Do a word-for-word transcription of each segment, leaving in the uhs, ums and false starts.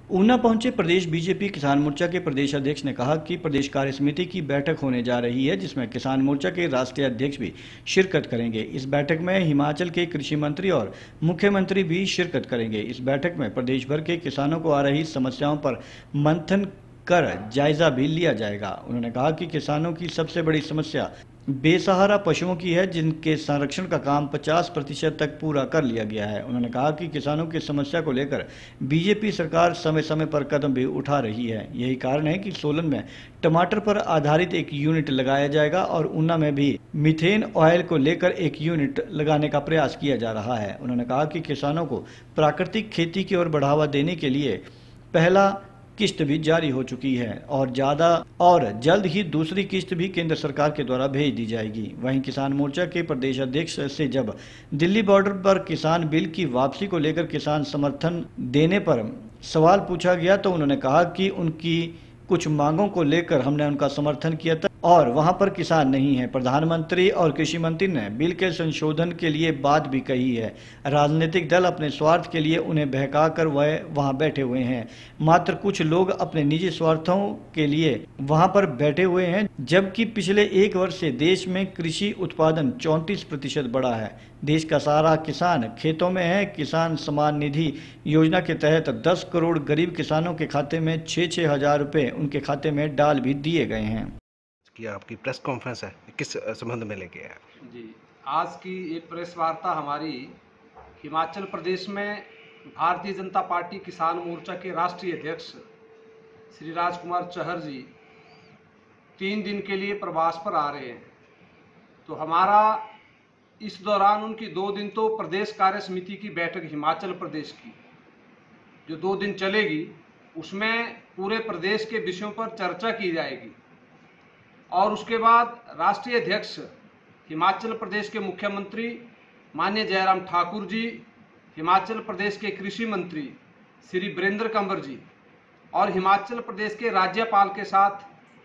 ऊना पहुंचे प्रदेश बीजेपी किसान मोर्चा के प्रदेश अध्यक्ष ने कहा कि प्रदेश कार्य समिति की बैठक होने जा रही है, जिसमें किसान मोर्चा के राष्ट्रीय अध्यक्ष भी शिरकत करेंगे। इस बैठक में हिमाचल के कृषि मंत्री और मुख्यमंत्री भी शिरकत करेंगे। इस बैठक में प्रदेश भर के किसानों को आ रही समस्याओं पर मंथन कर जायजा भी लिया जाएगा। उन्होंने कहा कि किसानों की सबसे बड़ी समस्या बेसहारा पशुओं की है, जिनके संरक्षण का काम पचास प्रतिशत तक पूरा कर लिया गया है। उन्होंने कहा कि किसानों की समस्या को लेकर बीजेपी सरकार समय समय पर कदम भी उठा रही है। यही कारण है कि सोलन में टमाटर पर आधारित एक यूनिट लगाया जाएगा और ऊना में भी मीथेन ऑयल को लेकर एक यूनिट लगाने का प्रयास किया जा रहा है। उन्होंने कहा कि किसानों को प्राकृतिक खेती की ओर बढ़ावा देने के लिए पहला किस्त भी जारी हो चुकी है और ज्यादा और जल्द ही दूसरी किस्त भी केंद्र सरकार के द्वारा भेज दी जाएगी। वहीं किसान मोर्चा के प्रदेश अध्यक्ष से जब दिल्ली बॉर्डर पर किसान बिल की वापसी को लेकर किसान समर्थन देने पर सवाल पूछा गया तो उन्होंने कहा कि उनकी कुछ मांगों को लेकर हमने उनका समर्थन किया था और वहां पर किसान नहीं है। प्रधानमंत्री और कृषि मंत्री ने बिल के संशोधन के लिए बात भी कही है। राजनीतिक दल अपने स्वार्थ के लिए उन्हें बहकाकर वह वहां बैठे हुए हैं। मात्र कुछ लोग अपने निजी स्वार्थों के लिए वहां पर बैठे हुए हैं, जबकि पिछले एक वर्ष से देश में कृषि उत्पादन चौंतीस प्रतिशत बढ़ा है। देश का सारा किसान खेतों में है। किसान सम्मान निधि योजना के तहत दस करोड़ गरीब किसानों के खाते में छः छः हजार रुपये उनके खाते में डाल भी दिए गए हैं। कि आपकी प्रेस कॉन्फ्रेंस है, किस संबंध में लेके है? जी, आज की एक प्रेस वार्ता हमारी हिमाचल प्रदेश में भारतीय जनता पार्टी किसान मोर्चा के राष्ट्रीय अध्यक्ष श्री राजकुमार चहर जी तीन दिन के लिए प्रवास पर आ रहे हैं। तो हमारा इस दौरान उनकी दो दिन तो प्रदेश कार्य समिति की बैठक हिमाचल प्रदेश की जो दो दिन चलेगी, उसमें पूरे प्रदेश के विषयों पर चर्चा की जाएगी और उसके बाद राष्ट्रीय अध्यक्ष हिमाचल प्रदेश के मुख्यमंत्री माननीय जयराम ठाकुर जी, हिमाचल प्रदेश के कृषि मंत्री श्री वीरेंद्र कंवर जी और हिमाचल प्रदेश के राज्यपाल के साथ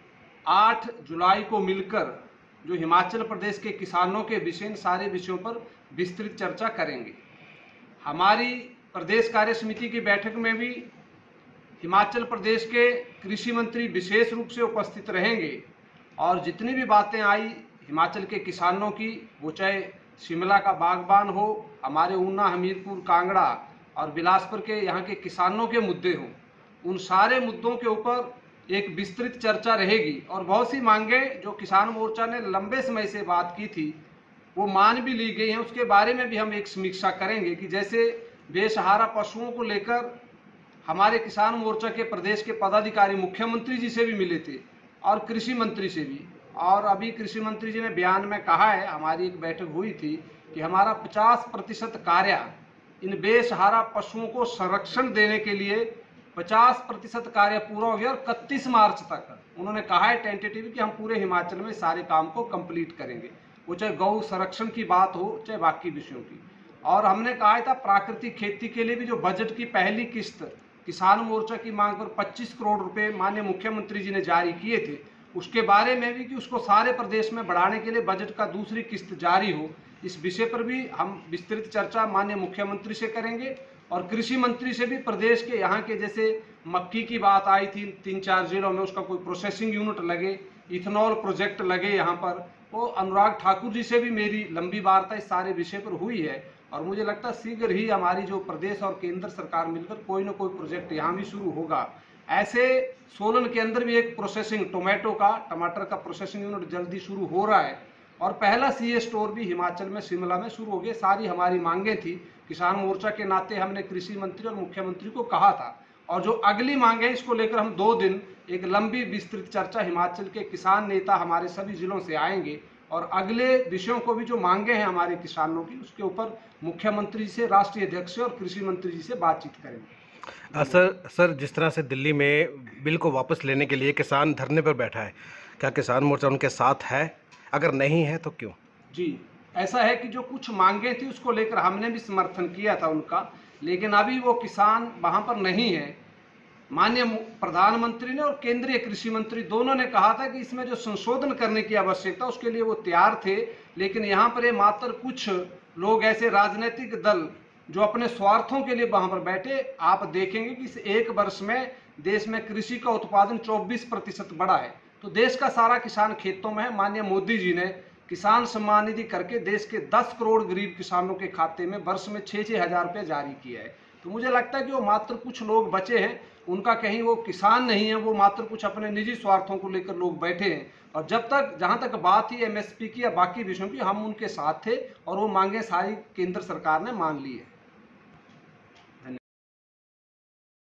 आठ जुलाई को मिलकर जो हिमाचल प्रदेश के किसानों के विषय सारे विषयों पर विस्तृत चर्चा करेंगे। हमारी प्रदेश कार्य समिति की बैठक में भी हिमाचल प्रदेश के कृषि मंत्री विशेष रूप से उपस्थित रहेंगे और जितनी भी बातें आई हिमाचल के किसानों की, वो चाहे शिमला का बागबान हो, हमारे ऊना, हमीरपुर, कांगड़ा और बिलासपुर के यहाँ के किसानों के मुद्दे हों, उन सारे मुद्दों के ऊपर एक विस्तृत चर्चा रहेगी और बहुत सी मांगे जो किसान मोर्चा ने लंबे समय से बात की थी वो मान भी ली गई हैं। उसके बारे में भी हम एक समीक्षा करेंगे कि जैसे बेसहारा पशुओं को लेकर हमारे किसान मोर्चा के प्रदेश के पदाधिकारी मुख्यमंत्री जी से भी मिले थे और कृषि मंत्री से भी, और अभी कृषि मंत्री जी ने बयान में कहा है, हमारी एक बैठक हुई थी कि हमारा पचास प्रतिशत कार्य इन बेसहारा पशुओं को संरक्षण देने के लिए पचास प्रतिशत कार्य पूरा हो गया और इकतीस मार्च तक उन्होंने कहा है टेंटेटिव कि हम पूरे हिमाचल में सारे काम को कंप्लीट करेंगे, वो चाहे गौ संरक्षण की बात हो चाहे बाकी विषयों की। और हमने कहा था प्राकृतिक खेती के लिए भी जो बजट की पहली किस्त किसान मोर्चा की मांग पर पच्चीस करोड़ रुपए माननीय मुख्यमंत्री जी ने जारी किए थे, उसके बारे में भी कि उसको सारे प्रदेश में बढ़ाने के लिए बजट का दूसरी किस्त जारी हो, इस विषय पर भी हम विस्तृत चर्चा माननीय मुख्यमंत्री से करेंगे और कृषि मंत्री से भी। प्रदेश के यहाँ के जैसे मक्की की बात आई थी, तीन चार जिलों में उसका कोई प्रोसेसिंग यूनिट लगे, इथेनॉल प्रोजेक्ट लगे यहाँ पर, वो अनुराग ठाकुर जी से भी मेरी लंबी वार्ता इस सारे विषय पर हुई है और मुझे लगता है शीघ्र ही हमारी जो प्रदेश और केंद्र सरकार मिलकर कोई ना कोई प्रोजेक्ट यहाँ भी शुरू होगा। ऐसे सोलन के अंदर भी एक प्रोसेसिंग टोमेटो का टमाटर का प्रोसेसिंग यूनिट जल्दी शुरू हो रहा है और पहला सीए स्टोर भी हिमाचल में शिमला में शुरू हो गया। सारी हमारी मांगें थी, किसान मोर्चा के नाते हमने कृषि मंत्री और मुख्यमंत्री को कहा था और जो अगली मांगे इसको लेकर हम दो दिन एक लंबी विस्तृत चर्चा, हिमाचल के किसान नेता हमारे सभी जिलों से आएंगे और अगले विषयों को भी जो मांगे हैं हमारे किसानों की उसके ऊपर मुख्यमंत्री जी से, राष्ट्रीय अध्यक्ष से और कृषि मंत्री जी से बातचीत करेंगे। सर सर जिस तरह से दिल्ली में बिल को वापस लेने के लिए किसान धरने पर बैठा है, क्या किसान मोर्चा उनके साथ है? अगर नहीं है तो क्यों? जी, ऐसा है कि जो कुछ मांगे थी उसको लेकर हमने भी समर्थन किया था उनका, लेकिन अभी वो किसान वहां पर नहीं है। माननीय प्रधानमंत्री ने और केंद्रीय कृषि मंत्री दोनों ने कहा था कि इसमें जो संशोधन करने की आवश्यकता उसके लिए वो तैयार थे, लेकिन यहाँ पर ये मात्र कुछ लोग ऐसे राजनीतिक दल जो अपने स्वार्थों के लिए वहां पर बैठे। आप देखेंगे कि इस एक वर्ष में देश में कृषि का उत्पादन चौबीस प्रतिशत बढ़ा है। तो देश का सारा किसान खेतों में है। माननीय मोदी जी ने किसान सम्मान निधि करके देश के दस करोड़ गरीब किसानों के खाते में वर्ष में छः छः हजार रुपये जारी किया है। तो मुझे लगता है कि वो मात्र कुछ लोग बचे हैं, उनका कहीं वो किसान नहीं है, वो मात्र कुछ अपने निजी स्वार्थों को लेकर लोग बैठे हैं। और जब तक जहां तक बात ही एमएसपी की या बाकी विषयों की, हम उनके साथ थे और वो मांगे सारी केंद्र सरकार ने मान ली है।